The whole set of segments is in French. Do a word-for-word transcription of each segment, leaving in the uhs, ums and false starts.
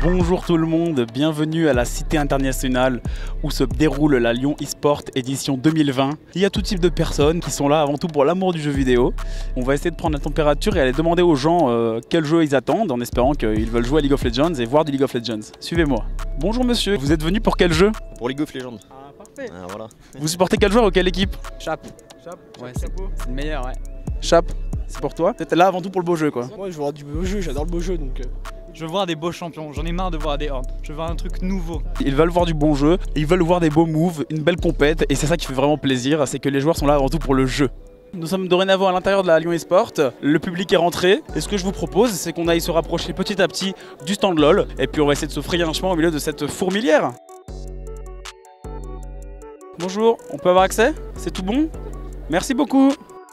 Bonjour tout le monde, bienvenue à la Cité Internationale où se déroule la Lyon eSport édition deux mille vingt. Il y a tout type de personnes qui sont là avant tout pour l'amour du jeu vidéo. On va essayer de prendre la température et aller demander aux gens euh, quel jeu ils attendent en espérant qu'ils veulent jouer à League of Legends et voir du League of Legends. Suivez-moi. Bonjour monsieur, vous êtes venu pour quel jeu? Pour League of Legends. Ah parfait. Ah, voilà. Vous supportez quel joueur ou quelle équipe? Chap. Chap, Ouais, c'est le meilleur, ouais. Chap, c'est pour toi? Vous êtes là avant tout pour le beau jeu quoi. Moi je veux voir du beau jeu, j'adore le beau jeu donc... Euh... Je veux voir des beaux champions, j'en ai marre de voir des hordes. Je veux voir un truc nouveau. Ils veulent voir du bon jeu, ils veulent voir des beaux moves, une belle compète et c'est ça qui fait vraiment plaisir, c'est que les joueurs sont là avant tout pour le jeu. Nous sommes dorénavant à l'intérieur de la Lyon eSport, le public est rentré et ce que je vous propose c'est qu'on aille se rapprocher petit à petit du stand LOL et puis on va essayer de se frayer un chemin au milieu de cette fourmilière. Bonjour, on peut avoir accès? C'est tout bon? Merci beaucoup.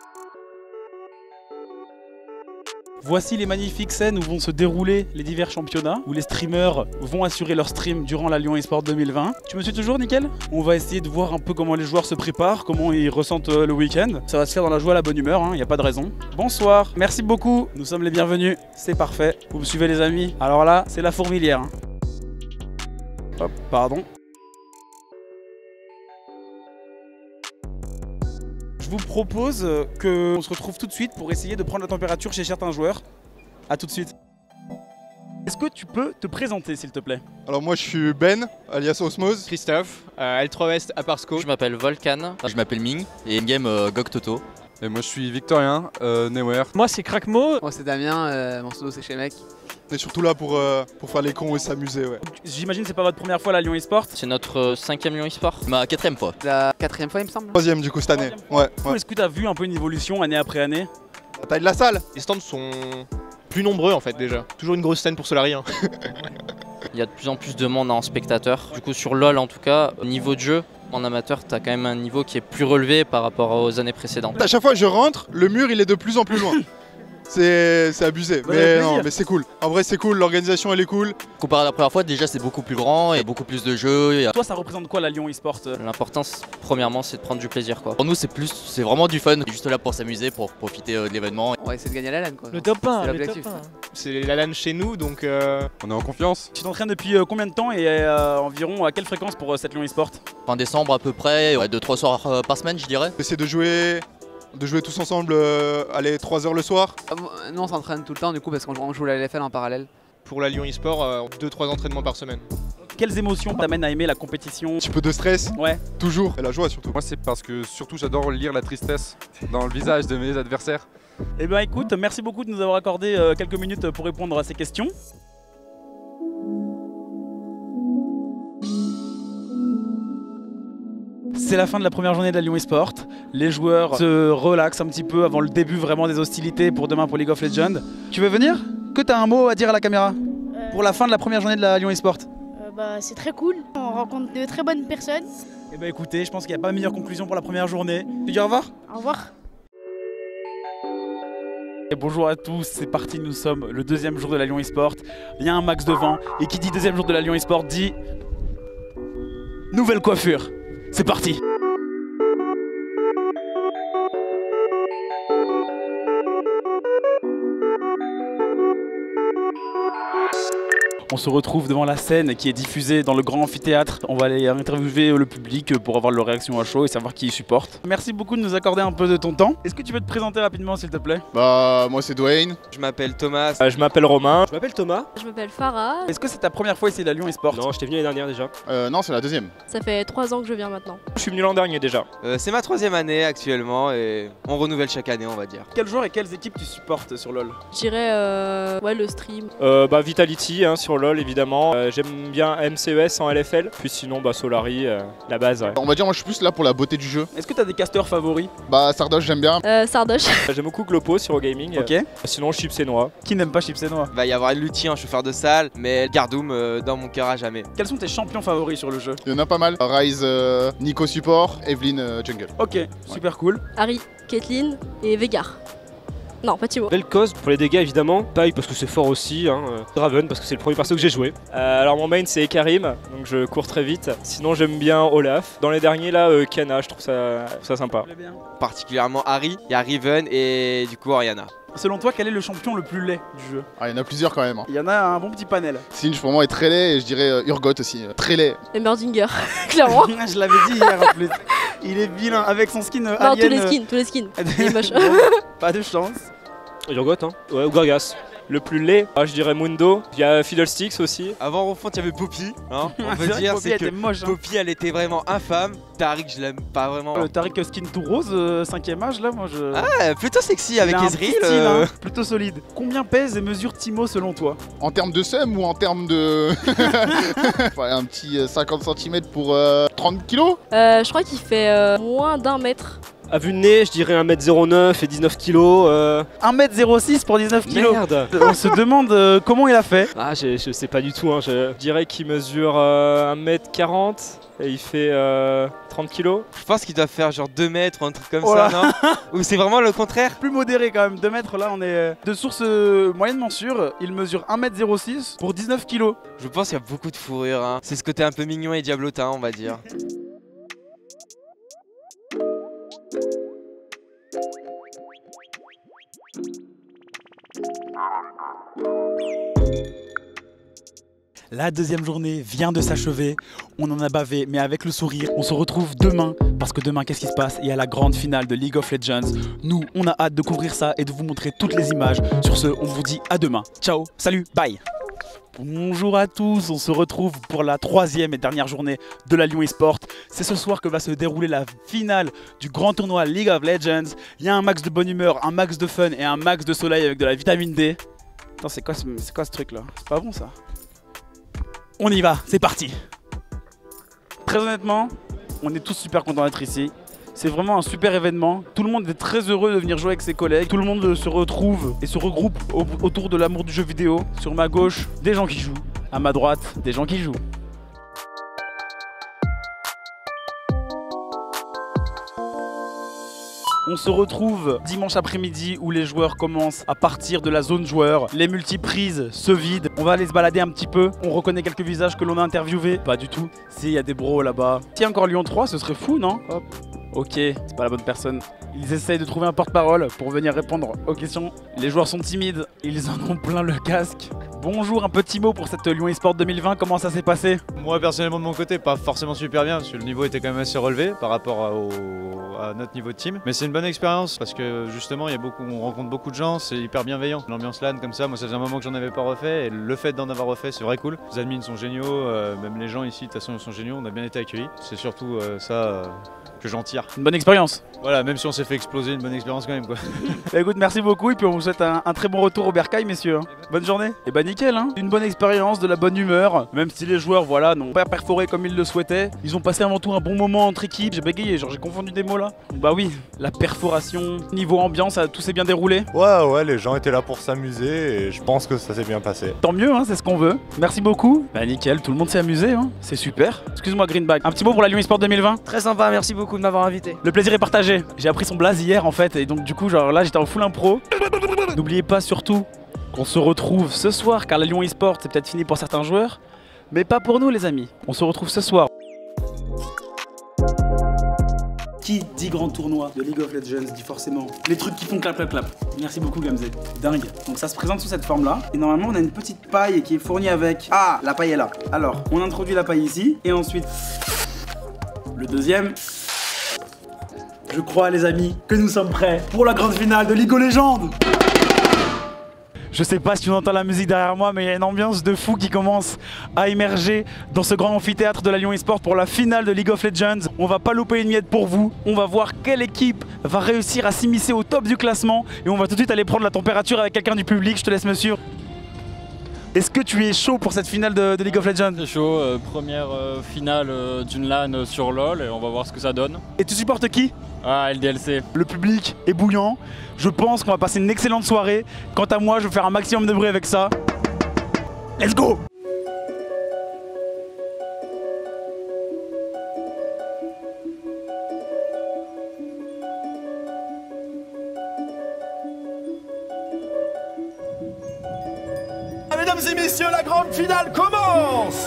Voici les magnifiques scènes où vont se dérouler les divers championnats, où les streamers vont assurer leur stream durant la Lyon eSport deux mille vingt. Tu me suis toujours, nickel? On va essayer de voir un peu comment les joueurs se préparent, comment ils ressentent le week-end. Ça va se faire dans la joie, la bonne humeur, il hein, n'y a pas de raison. Bonsoir, merci beaucoup, nous sommes les bienvenus, c'est parfait. Vous me suivez les amis? Alors là, c'est la fourmilière. Hein. Hop, pardon. Je vous propose qu'on se retrouve tout de suite pour essayer de prendre la température chez certains joueurs. A tout de suite. Est-ce que tu peux te présenter s'il te plaît? Alors moi je suis Ben, alias Osmose. Christophe, euh, L trois West à Parsco. Je m'appelle Volcan. Je m'appelle Ming et in-game euh, Goktoto. Et moi je suis Victorien, euh, Newer. Moi c'est Crackmo. Moi c'est Damien, euh, mon pseudo c'est chez Mec. On est surtout là pour, euh, pour faire les cons et s'amuser, ouais. J'imagine que c'est pas votre première fois à la Lyon eSport? C'est notre euh, cinquième Lyon eSport. Ma quatrième fois. La quatrième fois il me semble. Troisième du coup cette année. Ouais, ouais. Est-ce que tu as vu un peu une évolution année après année? La taille de la salle. Les stands sont plus nombreux en fait déjà. Toujours une grosse scène pour Solari. Hein. Il y a de plus en plus de monde en spectateur. Du coup sur LoL en tout cas, au niveau de jeu, en amateur, t'as quand même un niveau qui est plus relevé par rapport aux années précédentes. À chaque fois que je rentre, le mur il est de plus en plus loin. C'est abusé, Bah, mais non, mais c'est cool. En vrai c'est cool, l'organisation elle est cool. Comparé à la première fois, déjà c'est beaucoup plus grand et beaucoup plus de jeux. Et... Toi ça représente quoi la Lyon eSport? L'importance premièrement c'est de prendre du plaisir quoi. Pour nous c'est plus, c'est vraiment du fun, juste là pour s'amuser, pour profiter euh, de l'événement. On va essayer de gagner la LAN quoi. Le top un, c'est le l'objectif. top un. C'est la LAN chez nous donc... Euh... On est en confiance. Tu t'entraînes depuis euh, combien de temps et euh, environ à quelle fréquence pour euh, cette Lyon eSport? Fin décembre à peu près, ouais, deux trois soirs euh, par semaine je dirais. Essayer de jouer, de jouer tous ensemble, euh, allez, trois heures le soir. Ah, nous on s'entraîne tout le temps du coup parce qu'on joue la L F L en parallèle. Pour la Lyon eSport, euh, deux trois entraînements par semaine. Quelles émotions t'amènent à aimer la compétition? Un petit peu de stress, Ouais. toujours, et la joie surtout. Moi c'est parce que surtout j'adore lire la tristesse dans le visage de mes adversaires. Eh bien écoute, merci beaucoup de nous avoir accordé euh, quelques minutes pour répondre à ces questions. C'est la fin de la première journée de la Lyon eSport. Les joueurs se relaxent un petit peu avant le début vraiment des hostilités pour demain pour League of Legends. Tu veux venir? Que tu as un mot à dire à la caméra Euh, pour la fin de la première journée de la Lyon eSport? euh, bah, c'est très cool, on rencontre de très bonnes personnes. Eh bien écoutez, je pense qu'il n'y a pas meilleure conclusion pour la première journée. Tu dis au revoir? Au revoir. Et bonjour à tous, c'est parti, nous sommes le deuxième jour de la Lyon eSport. Il y a un max devant et qui dit deuxième jour de la Lyon eSport dit nouvelle coiffure. C'est parti. On se retrouve devant la scène qui est diffusée dans le grand amphithéâtre. On va aller interviewer le public pour avoir leur réaction à chaud et savoir qui ils supportent. Merci beaucoup de nous accorder un peu de ton temps. Est-ce que tu peux te présenter rapidement s'il te plaît? Bah moi c'est Dwayne. Je m'appelle Thomas. Euh, je m'appelle Romain. Je m'appelle Thomas. Je m'appelle Farah. Est-ce que c'est ta première fois ici à la Lyon eSport? Non, j'étais venu l'année dernière déjà. Euh, non c'est la deuxième. Ça fait trois ans que je viens maintenant. Je suis venu l'an dernier déjà. Euh, c'est ma troisième année actuellement et on renouvelle chaque année on va dire. Quels joueurs et quelles équipes tu supportes sur LoL? Je dirais euh, ouais, le stream. Euh, bah Vitality hein, sur LoL évidemment. Euh, J'aime bien M C E S en L F L. Puis sinon bah Solari, euh, la base ouais. On va dire moi je suis plus là pour la beauté du jeu. Est-ce que tu as des casteurs favoris? Bah Sardoche j'aime bien. Euh, Sardoche. J'aime beaucoup Glopo sur Gaming. Ok. Sinon Chips et Noix. Qui n'aime pas Chips et Noix? Il va y avoir Lutti, un chauffeur de salle, mais Gardoum euh, dans mon cœur à jamais. Quels sont tes champions favoris sur le jeu? Il y en a pas mal. Rise, euh, Nico Support, Evelyn euh, Jungle. Ok, super cool. Harry, Caitlyn et Vegar. Non, pas Timo. Vel'Koz pour les dégâts évidemment, Paille parce que c'est fort aussi, hein. Draven parce que c'est le premier perso que j'ai joué. Euh, alors mon main c'est Karim, donc je cours très vite. Sinon j'aime bien Olaf. Dans les derniers là, euh, Kiana, je trouve ça, ça sympa. Particulièrement Harry, il y a Riven et du coup Orianna. Selon toi, quel est le champion le plus laid du jeu? Ah, il y en a plusieurs quand même. Hein. Il y en a un bon petit panel. Singe pour moi est très laid et je dirais euh, Urgot aussi. euh, Très laid. Et Merdinger, clairement. Je l'avais dit hier en plus. Il est vilain avec son skin euh, Non, alien. tous les euh, skins, tous les skins. Il est moche. Pas de chance. Urgot, hein. Ouais, ou Gragas. Le plus laid, ah, je dirais Mundo. Il y a Fiddlesticks aussi. Avant au fond il y avait Poppy, hein. On C'est peut vrai dire que Poppy c'est que était moche, hein. Poppy elle était vraiment infâme. Tariq je l'aime pas vraiment. Le Tariq skin tout rose, euh, cinquième âge là, moi je. Ah, plutôt sexy avec Il a un Ezreal. petit style, euh, hein, plutôt solide. Combien pèse et mesure Timo selon toi? En termes de seum ou en termes de. Ouais, un petit euh, cinquante centimètres pour euh, trente kilos. Euh, je crois qu'il fait euh, moins d'un mètre. À vue de nez, je dirais un mètre zéro neuf et dix-neuf kilos. Euh... un mètre zéro six pour dix-neuf kilos. Merde. On se demande euh, comment il a fait. Ah, je, je sais pas du tout, hein. Je dirais qu'il mesure euh, un mètre quarante et il fait euh, trente kilos. Je pense qu'il doit faire genre deux mètres ou un truc comme Oh ça, là. non? Ou c'est vraiment le contraire? Plus modéré quand même, deux mètres là on est euh, de source euh, moyennement sûre. Il mesure un mètre zéro six pour dix-neuf kilos. Je pense qu'il y a beaucoup de fourrure, hein. C'est ce côté un peu mignon et diablotin, on va dire. La deuxième journée vient de s'achever, on en a bavé, mais avec le sourire, on se retrouve demain, parce que demain, qu'est-ce qui se passe? Il y a la grande finale de League of Legends. Nous, on a hâte de couvrir ça et de vous montrer toutes les images. Sur ce, on vous dit à demain. Ciao, salut, bye. Bonjour à tous, on se retrouve pour la troisième et dernière journée de la Lyon eSport. C'est ce soir que va se dérouler la finale du grand tournoi League of Legends. Il y a un max de bonne humeur, un max de fun et un max de soleil avec de la vitamine D. Attends, c'est quoi, ce- c'est quoi ce truc là? C'est pas bon ça? On y va, c'est parti. Très honnêtement, on est tous super contents d'être ici. C'est vraiment un super événement. Tout le monde est très heureux de venir jouer avec ses collègues. Tout le monde se retrouve et se regroupe au- autour de l'amour du jeu vidéo. Sur ma gauche, des gens qui jouent. À ma droite, des gens qui jouent. On se retrouve dimanche après-midi où les joueurs commencent à partir de la zone joueur. Les multiprises se vident. On va aller se balader un petit peu. On reconnaît quelques visages que l'on a interviewés. Pas du tout. Si, il y a des bros là-bas. Si encore Lyon trois, ce serait fou, non? Hop. Ok, c'est pas la bonne personne. Ils essayent de trouver un porte-parole pour venir répondre aux questions. Les joueurs sont timides, ils en ont plein le casque. Bonjour, un petit mot pour cette Lyon eSport deux mille vingt, comment ça s'est passé? Moi personnellement de mon côté, pas forcément super bien parce que le niveau était quand même assez relevé par rapport à, au, à notre niveau de team. Mais c'est une bonne expérience parce que justement il y a beaucoup, on rencontre beaucoup de gens, c'est hyper bienveillant. L'ambiance LAN comme ça, moi ça faisait un moment que j'en avais pas refait et le fait d'en avoir refait c'est vrai cool. Les admins sont géniaux, euh, même les gens ici de toute façon ils sont géniaux, on a bien été accueillis. C'est surtout euh, ça euh, que j'en tire. Une bonne expérience. Voilà, même si on s'est fait exploser, une bonne expérience quand même quoi. Bah écoute, merci beaucoup et puis on vous souhaite un, un très bon retour au Bercail, messieurs. Bonne journée. Et bah nickel, hein. Une bonne expérience, de la bonne humeur. Même si les joueurs, voilà, n'ont pas perforé comme ils le souhaitaient, ils ont passé avant tout un bon moment entre équipes. J'ai bégayé, genre j'ai confondu des mots là. Bah oui, la perforation, niveau ambiance, ça, tout s'est bien déroulé. Ouais, ouais, les gens étaient là pour s'amuser et je pense que ça s'est bien passé. Tant mieux, hein, c'est ce qu'on veut. Merci beaucoup. Bah nickel, tout le monde s'est amusé, hein. C'est super. Excuse-moi Greenback. Un petit mot pour la Lyon eSport deux mille vingt. Très sympa, merci beaucoup de m'avoir invité. Le plaisir est partagé. J'ai appris son blaze hier en fait et donc du coup genre là j'étais en full impro. N'oubliez pas surtout qu'on se retrouve ce soir car la Lyon eSport c'est peut-être fini pour certains joueurs mais pas pour nous les amis. On se retrouve ce soir. Qui dit grand tournoi de League of Legends dit forcément les trucs qui font clap clap clap. Merci beaucoup Gamze, dingue. Donc ça se présente sous cette forme là. Et normalement on a une petite paille qui est fournie avec... Ah, la paille est là. Alors, on introduit la paille ici et ensuite le deuxième. Je crois les amis que nous sommes prêts pour la grande finale de League of Legends. Je sais pas si on entend la musique derrière moi, mais il y a une ambiance de fou qui commence à émerger dans ce grand amphithéâtre de la Lyon eSport pour la finale de League of Legends. On va pas louper une miette pour vous. On va voir quelle équipe va réussir à s'immiscer au top du classement. Et on va tout de suite aller prendre la température avec quelqu'un du public. Je te laisse monsieur. Est-ce que tu es chaud pour cette finale de, de League of Legends? C'est chaud, euh, première euh, finale euh, d'une LAN euh, sur LoL et on va voir ce que ça donne. Et tu supportes qui? Ah, L D L C. Le public est bouillant. Je pense qu'on va passer une excellente soirée. Quant à moi, je vais faire un maximum de bruit avec ça. Let's go! Mesdames et messieurs, la grande finale commence.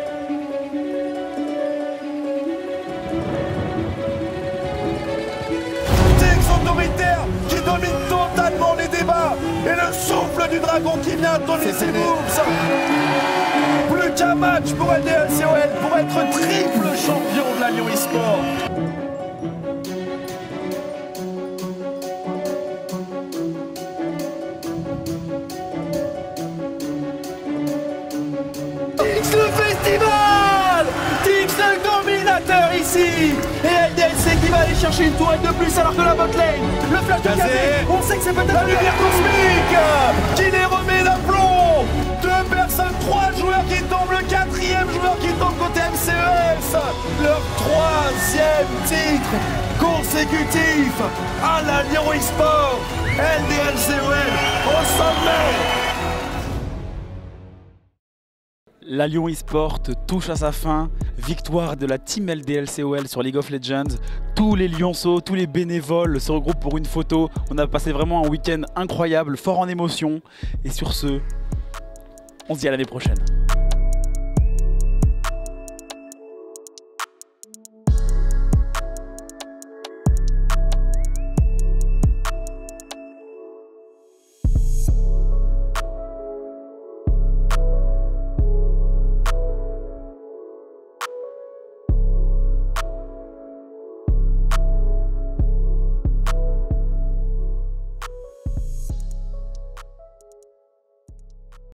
Autoritaire qui domine totalement les débats et le souffle du dragon qui vient donner ses moves. Plus qu'un match pour L D L C O L pour être triple champion de la Lyon eSport. Tix le festival, Tix le dominateur ici. Et L D L C qui va aller chercher une tourelle de plus alors que la botlane, le flash de Kazé, on sait que c'est peut-être la lumière cosmique qui les remet d'aplomb. Deux personnes, trois joueurs qui tombent, le quatrième joueur qui tombe côté M C E S. Leur troisième titre consécutif à la Lyon eSport. L D L C O L au sommet. La Lyon eSport touche à sa fin. Victoire de la team L D L C O L sur League of Legends. Tous les Lyonceaux, tous les bénévoles se regroupent pour une photo. On a passé vraiment un week-end incroyable, fort en émotion. Et sur ce, on se dit à l'année prochaine.